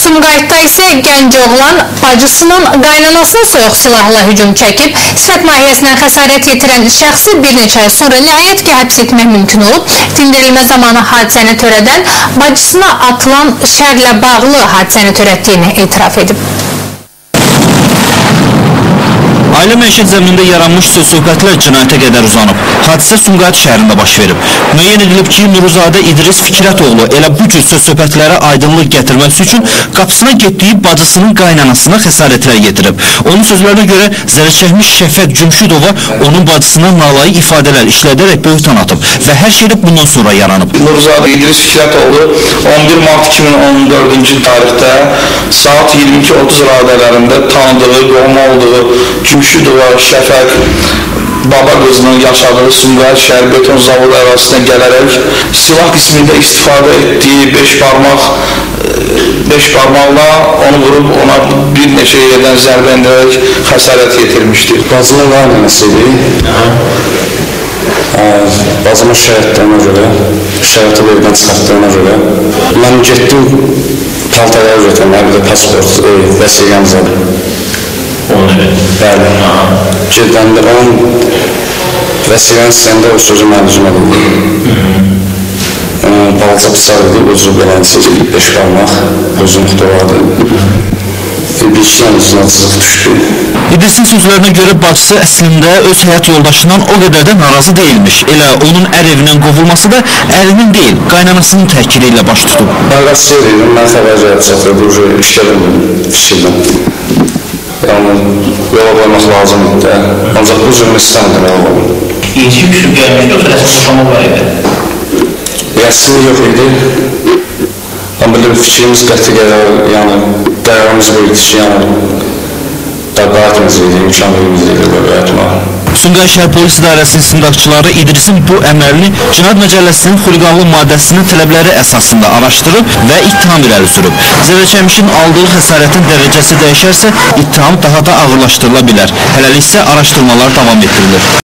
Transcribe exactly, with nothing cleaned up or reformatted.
Sumqayıtda isə gənc oğlan bacısının qaynanasına soyuq silahla hücum çəkib. Sifət nahiyyəsindən xəsarət yetirən şəxsi bir neçə ay sonra nəhayət ki, həbs etmək mümkün olub. Dindirilmə zamanı hadisəni törədən bacısına atılan şərlə bağlı hadisəni törətdiyini etiraf edib. Ailə məişət zəminində yaranmış söz-söhbətlər cinayətə qədər uzanıb. Hadisə Sumqayıt şəhərində baş verib. Müəyyən edilib ki, Nuruzadə İdris Fikrətoğlu elə bu cür söz-söhbətlərə aydınlıq gətirməsi üçün qapısına getdiyi bacısının qaynanasına xəsarətlər yetirib. Onun sözlərinə görə zərərçəkmiş Şəfət Cümşüdova onun bacısına nalayı ifadələr işlədərək böhtan atıb və hər şey bundan sonra yaranıb. Nuruzadə İdris Fikrətoğlu on bir mart iki min on dördüncü tarixdə saat iyirmi iki otuz radələrində tanıdığı, qohum olduğu Cümşüdova Şəfət baba qızının yaşadığı Sumqayıt şəhər beton zavodu ərazisinə gələrək silah qismində istifadə etdiyi beş parmaq beş parmaqla onu vurub ona bir neçə yerdən zərbə endirərək xəsarət yetirmişdir. Bacımın qaynanasıydı. Bacımın şəhətlərinə görə, şəhəti evdən çıxartdığına görə mən getdim paltaları götürməyə, bir də pasport, vəsiqəmiz aldım. Bəli, gedəndə onun vəsiqənin istəyəndə o sözü mən üzümə qoydu. Balaca pısaq idi, özü beləncə beş qalmaq, özünlükdə vardı. Bir işlən üzünə cızıq düşdü. İdrisin sözlərinə görə bacısı əslində öz həyat yoldaşından o qədər də narazı deyilmiş. Elə onun ər evindən qovulması da ərinin deyil, qaynanasının təhkiri ilə baş tutub. Mən qaçsız edim, mən xəbər gəlib çatırdı, işlədim fikirdən. Yəni, yola qoymaq lazım idi də, ancaq bu zülmü istəmədim yola qoyum. İlçi küsüb gəlmişdi, yoxsa rəsmi boşanma var idi? Rəsmi yox idi. Amma bir fikrimiz qəti qərar, yəni, qərarımız bu idi ki, yəni, dəbətimiz idi, imkanlarımız idi, belə etmək. Sumqayıt şəhər polis idarəsinin istintaqçıları İdrisin bu əməlini Cinayət Məcəlləsinin xuliqanlıq maddəsinin tələbləri əsasında araşdırıb və ittiham irəli sürüb. Zərərçəkmişin aldığı xəsarətin dərəcəsi dəyişərsə, ittiham daha da ağırlaşdırıla bilər. Hələlik isə araşdırmalar davam etdirilir.